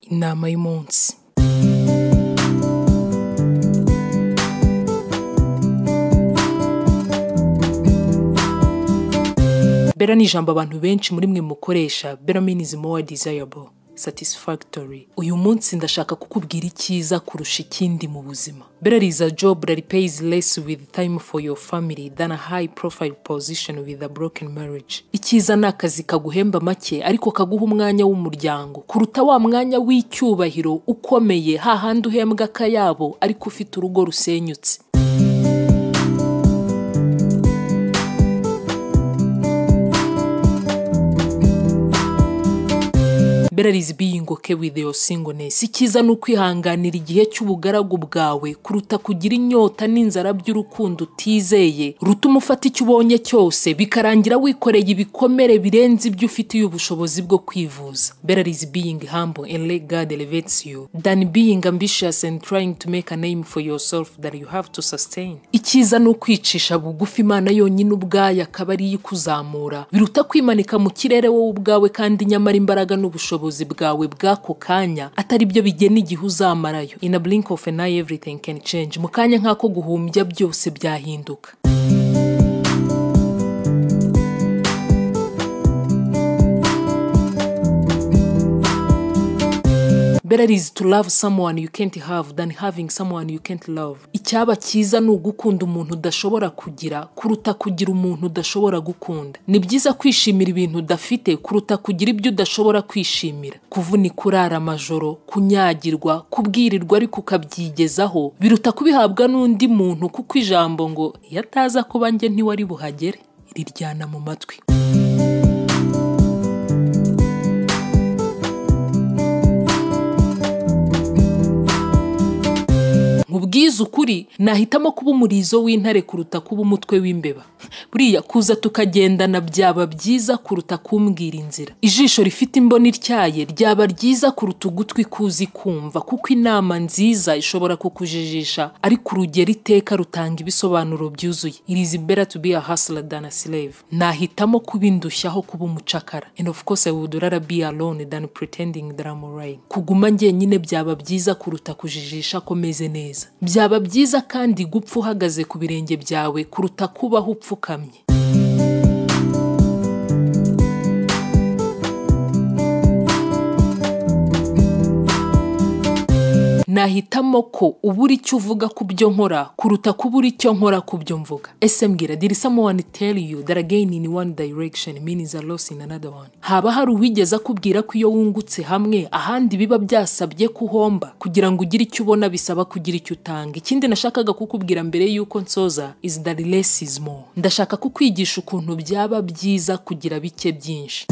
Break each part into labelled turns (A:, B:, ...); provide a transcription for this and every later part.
A: Inama y'umunsi. Better ni ijambo abantu benshi muri mwe mukoresha. Better means more desirable, satisfactory. Uyu munsi ndashaka kukubwira icyiza kurusha ikindi mu buzima. Better is a job that pays less with time for your family than a high profile position with a broken marriage. Icyiza ni akazi kaguhemba make ariko kaguha umwanya w'umuryango kuruta wa mwanya w'icyubahiro ukomeye hahandi uhembwa akayabo ariko ufite urugo rusenyutse. Better is being okay with your singleness. Icyiza ni ukwihanganira igihe cy'ubugaragu bwawe kuruta kugira inyota n'inzara by'urukundo utizeye rutuma ufata icyo ubonye cyose bikarangira wikoreye ibikomere birenze ibyo ufitiye ubushobozi bwo kwivuza. Better is being humble and let God elevates you than being ambitious and trying to make a name for yourself that you have to sustain. Icyiza ni ukwicisha bugufi Imana yonyine ubwayo akaba ari ikuzamura biruta kwimanika mu kirere wowe ubwawe kandi nyamara imbaraga n'ubushobozi bwawe bwako kanya atari byo bigena igihe uzamarayo. In a blink of an eye everything can change. Mu kanya nk'ako guhumbya byose byahinduka. Better is to love someone you can't have than having someone you can't love. Icyaba cyiza ni ugukunda umuntu udashobora kugira kuruta kugira umuntu udashobora gukunda. Ni byiza kwishimira ibintu udafite kuruta kugira ibyo udashobora kwishimira. Kuvunika urara amajoro, kunyagirwa, kubwirirwa ariko ukabyigezaho biruta kubihabwa n'undi muntu kuko ijambo ngo yataza kuba njye ntiwari buhagere riryana mu matwi. Mubwiza ukuri nahitamo kuba umurizo w'intare kuruta kuba umutwe w'imbeba. Buriya kuza tukagendana byaba byiza kuruta kumbwira inzira. Ijisho rifite imboni ityaye ryaba ryiza kuruta ugutwi kuzi kumva kuko inama nziza ishobora kukujijisha ariko urugero iteka rutanga ibisobanuro byuzuye. It is better to be a hustler than a slave. Nahitamo kuba indushyaho kuba umucakara. And of course I would rather be alone than pretending that I'm alright. Kuguma njyenyine byaba byiza kuruta kujijisha ko meze neza. Byaba byiza kandi gupfa uhagaze ku birenge byawe kuruta kubaho upfukamye. Nahitamo ko ubura icyo uvuga ku byo nkora kuruta kubura icyo nkora ku byo mvuga. Ese mbwira, did someone tell you that again in one direction means a loss in another one? Haba hari uwigeza kubwira ko iyo wungutse hamwe ahandi biba byasabye kuhomba kugira ngo ugire icyo ubona bisaba kugira icyo utanga. Ikindi nashakaga kukubwira mbere yuko nsoza is that less is more. Ndashaka kukwigisha ukuntu byaba byiza kugira bike byinshi.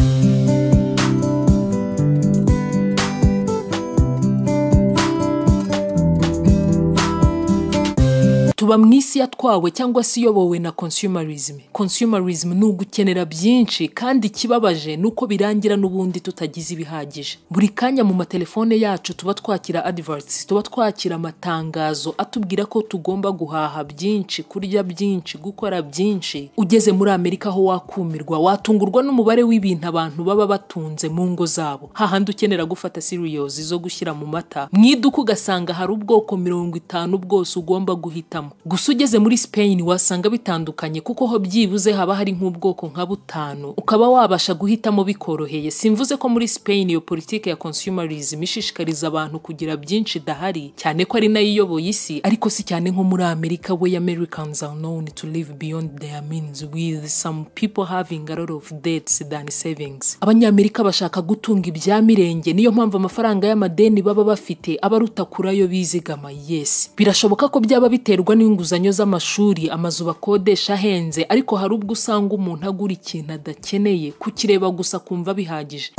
A: Tuba mwisi yatwawe cyangwa se iyobowe na consumerism. Consumerism ni ugukenera byinshi kandi ikibabaje nuko birangira n'ubundi tutagize ibihagije. Buri kanya mu matelefone yacu tuba twakira adverts, tuba twakira amatangazo atubwira ko tugomba guhaha byinshi, kurya byinshi, gukora byinshi. Ugeze muri Amerika ho wakumirwa, watungurwa n'umubare w'ibintu abantu baba batunze mu ngo zabo. Hahandi ukenera gufata cereals zo gushyira mu mata, mwiduka ugasanga hari ubwoko 50 bwose ugomba guhitamo. Gusa ugeze muri Spain wasanga bitandukanye kuko ho byibuze haba hari nk'ubwoko nka 5 ukaba wabasha guhitamo bikoroheye. Simvuze ko muri Spain iyo politike ya consumerism ishishikariza abantu kugira byinshi dahari cyane ko ari nayo iyoboye isi, ariko si cyane nko muri Amerika where Americans are known to live beyond their means with some people having a lot of debts than savings. Abanyamerika bashaka gutunga ibya mirenge, niyo mpamvu amafaranga y'amadeni baba bafite abaruta kurayo bizigama. Yes, birashoboka ko byaba biterwa n'inguzanyo z'amashuri, amazu bakodesha ahenze, ariko hari ubwo usanga umuntu agura ikintu adakeneye kukireba gusa kumva bihagije.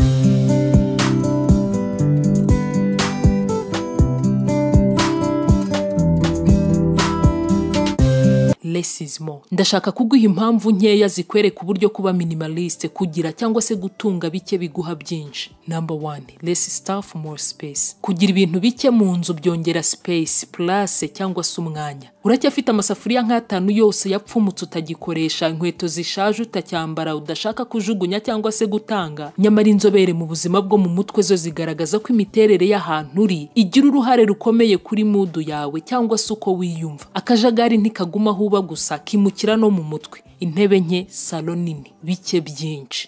A: Less is more. Ndashaka kuguha impamvu nkeya zikwereka uburyo kuba minimaliste kugira cyangwa se gutunga bike biguha byinshi. Number 1, less stuff more space. Kugira ibintu bike mu nzu byongera space, place cyangwa se umwanya. uracyafite amasafuriya nk'atanu yose yapfumutse utagikoresha, inkweto zishaje utacyambara udashaka kujugunya cyangwa se gutanga. Nyamara inzobere mu buzima bwo mu mutwe zo zigaragaza ko imiterere y'ahantu uri igira uruhare rukomeye kuri mudu yawe cyangwa se uko wiyumva. Akajagari ntikaguma huba gusa, kimukira no mu mutwe. Intebe nke, salo nini, bike byinshi.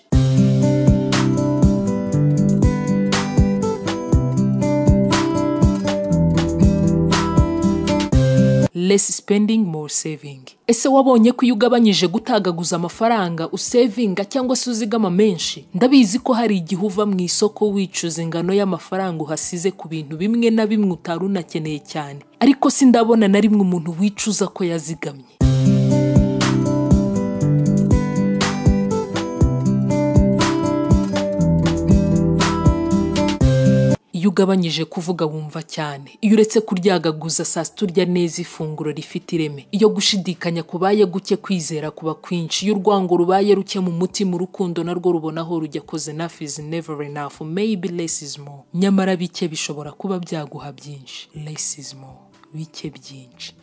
A: Less spending, more saving. Ese wabonye ko iyo ugabanyije gutagaguza amafaranga usavinga cyangwa se uzigama menshi? Ndabizi ko hari igihe uva mu isoko wicuza ingano y'amafaranga uhasize ku bintu bimwe na bimwe utari unakeneye cyane, ariko sindabona na rimwe umuntu wicuza ko yazigamye. Iyo ugabanyije kuvuga wumva cyane, iyo uretse kuryagaguza saa sita urya neza ifunguro rifite ireme, iyo gushidikanya kubaye guke kwizera kuba kwinshi, iyo urwango rubaye ruke mu mutima urukundo narwo rubona aho rujya, cause enough is never enough, maybe less is more. Nyamara bike bishobora kuba byaguha byinshi. Less is more, bike byinshi.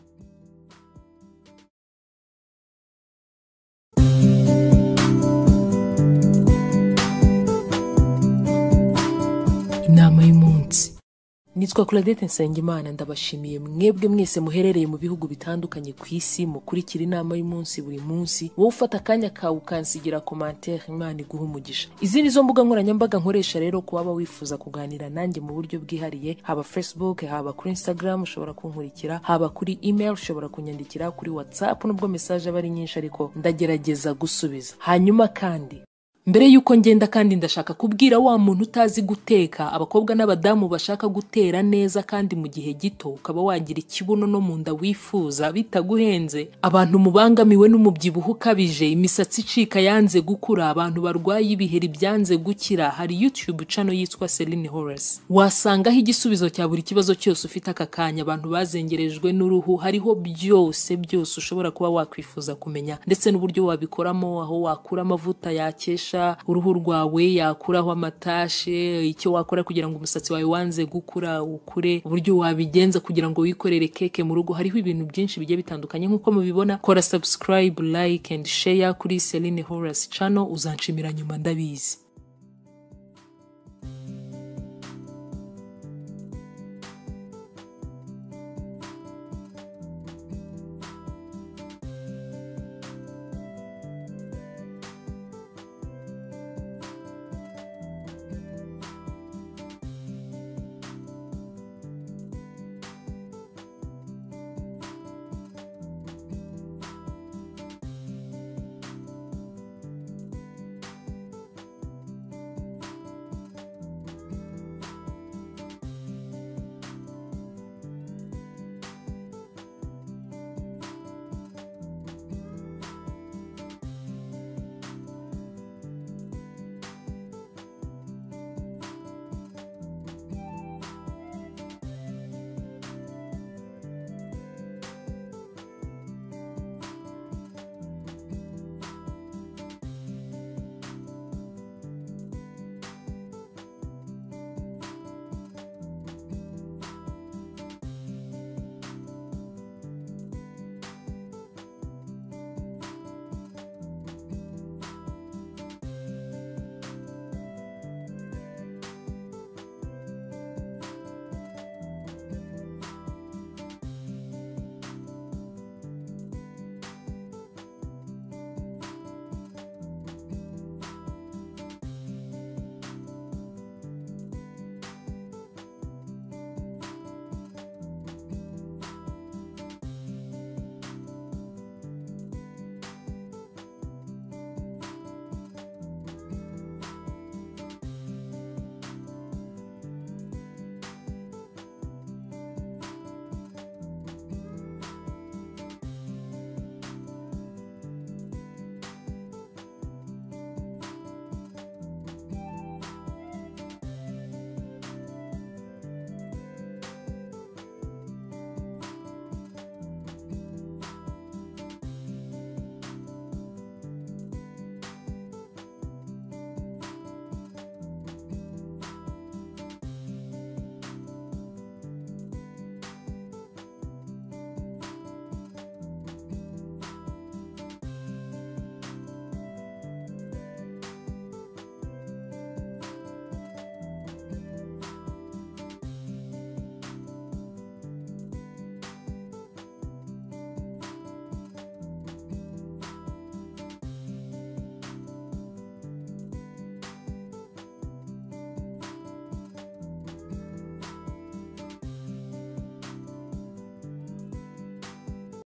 A: Inama y'umunsi. Nitwa Claudette Nsengimana, ndabashimiye mwebwe mwese muherereye mu bihugu bitandukanye ku isi mukurikira inama y'umunsi buri munsi. Wowe ufata akanya kawe ukansigira commentaire, Imana iguha umugisha. Izi nizo mbuga nkoranyambaga nkoresha rero ku waba wifuza kuganira nanjye mu buryo bwihariye, haba Facebook, haba kuri Instagram ushobora kunkurikira, haba kuri email ushobora kunyandikira, kuri WhatsApp nubwo message aba ari nyinshi ariko ndagerageza gusubiza. Hanyuma kandi mbere yuko ngenda kandi ndashaka kubwira wa muntu utazi guteka, abakobwa n'abadamu bashaka gutera neza kandi mu gihe gito ukaba wagira ikibuno no mu nda wifuza bitaguhenze, abantu mubangamiwe n'umubyibuho ukabije, imisatsi icika yanze gukura, abantu barwaye ibiheri byanze gukira, hari YouTube channel yitwa Celine Horace. Wasangaho igisubizo cya buri kibazo cyose ufite aka kanya. Abantu bazengerejwe n'uruhu, hariho byose ushobora kuba wakwifuza kumenya, ndetse n'uburyo wabikoramo, aho wakura amavuta yakesha uruhu rwawe, yakuraho amatashe, icyo wakora kugira ngo umusatsi wawe wanze gukura ukure, uburyo wabigenza kugira ngo wikorere keke mu rugo. Hariho ibintu byinshi bigiye bitandukanye nk'uko mubibona. Kora subscribe, like and share kuri Celine Horace channel, uzanshimira nyuma ndabizi.